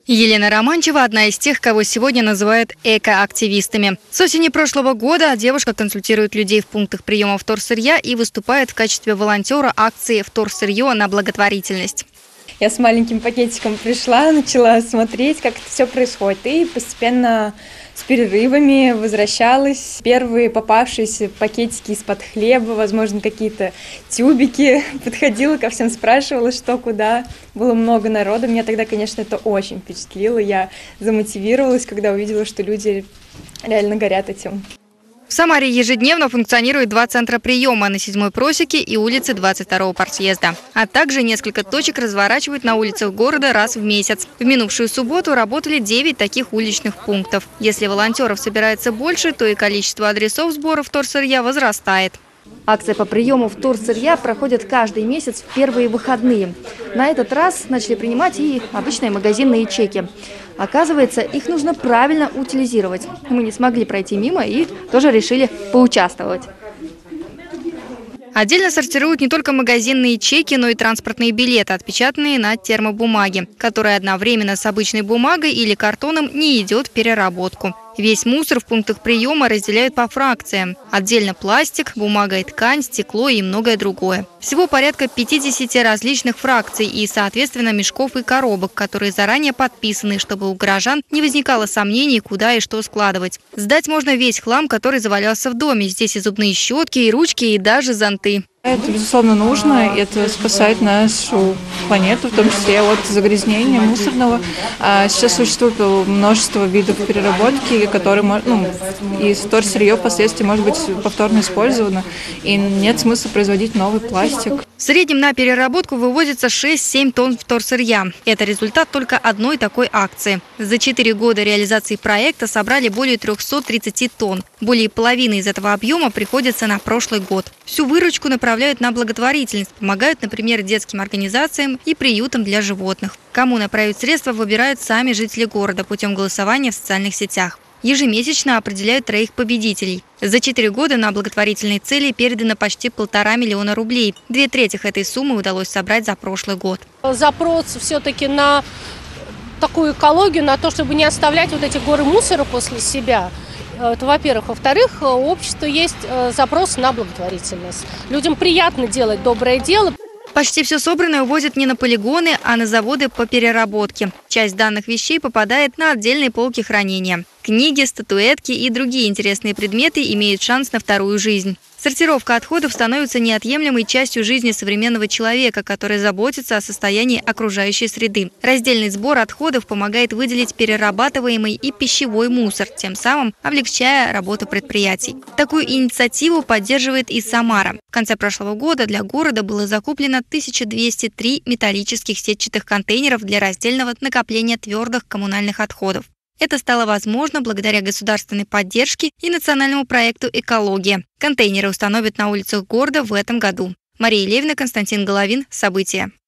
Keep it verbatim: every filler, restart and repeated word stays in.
Елена Романчева – одна из тех, кого сегодня называют экоактивистами. С осени прошлого года девушка консультирует людей в пунктах приема вторсырья и выступает в качестве волонтера акции «Вторсырье на благотворительность». Я с маленьким пакетиком пришла, начала смотреть, как это все происходит, и постепенно с перерывами возвращалась. Первые попавшиеся пакетики из-под хлеба, возможно, какие-то тюбики. Подходила ко всем, спрашивала, что, куда. Было много народа. Меня тогда, конечно, это очень впечатлило. Я замотивировалась, когда увидела, что люди реально горят этим. В Самаре ежедневно функционирует два центра приема на седьмой просеке и улице двадцать второго партсъезда. А также несколько точек разворачивают на улицах города раз в месяц. В минувшую субботу работали девять таких уличных пунктов. Если волонтеров собирается больше, то и количество адресов сбора вторсырья возрастает. Акция по приему вторсырья проходит каждый месяц в первые выходные. На этот раз начали принимать и обычные магазинные чеки. Оказывается, их нужно правильно утилизировать. Мы не смогли пройти мимо и тоже решили поучаствовать. Отдельно сортируют не только магазинные чеки, но и транспортные билеты, отпечатанные на термобумаге, которая одновременно с обычной бумагой или картоном не идет в переработку. Весь мусор в пунктах приема разделяют по фракциям. Отдельно пластик, бумага и ткань, стекло и многое другое. Всего порядка пятидесяти различных фракций и, соответственно, мешков и коробок, которые заранее подписаны, чтобы у горожан не возникало сомнений, куда и что складывать. Сдать можно весь хлам, который завалялся в доме. Здесь и зубные щетки, и ручки, и даже зонты. Это, безусловно, нужно. Это спасает нашу планету, в том числе от загрязнения мусорного. А сейчас существует множество видов переработки, которые, ну, и вторсырье впоследствии может быть повторно использовано. И нет смысла производить новый пластик. В среднем на переработку вывозится шесть-семь тонн вторсырья. Это результат только одной такой акции. За четыре года реализации проекта собрали более трёхсот тридцати тонн. Более половины из этого объема приходится на прошлый год. Всю выручку направляют на благотворительность. Помогают, например, детским организациям и приютам для животных. Кому направить средства, выбирают сами жители города путем голосования в социальных сетях. Ежемесячно определяют троих победителей. За четыре года на благотворительные цели передано почти полтора миллиона рублей. Две трети этой суммы удалось собрать за прошлый год. Запрос все-таки на такую экологию, на то, чтобы не оставлять вот эти горы мусора после себя. Это, во-первых. Во-вторых, у общества есть запрос на благотворительность. Людям приятно делать доброе дело. Почти все собранное увозят не на полигоны, а на заводы по переработке. Часть данных вещей попадает на отдельные полки хранения. Книги, статуэтки и другие интересные предметы имеют шанс на вторую жизнь. Сортировка отходов становится неотъемлемой частью жизни современного человека, который заботится о состоянии окружающей среды. Раздельный сбор отходов помогает выделить перерабатываемый и пищевой мусор, тем самым облегчая работу предприятий. Такую инициативу поддерживает и Самара. В конце прошлого года для города было закуплено тысяча двести три металлических сетчатых контейнеров для раздельного накопления твердых коммунальных отходов. Это стало возможно благодаря государственной поддержке и национальному проекту «Экология». Контейнеры установят на улицах города в этом году. Мария Левина, Константин Головин. События.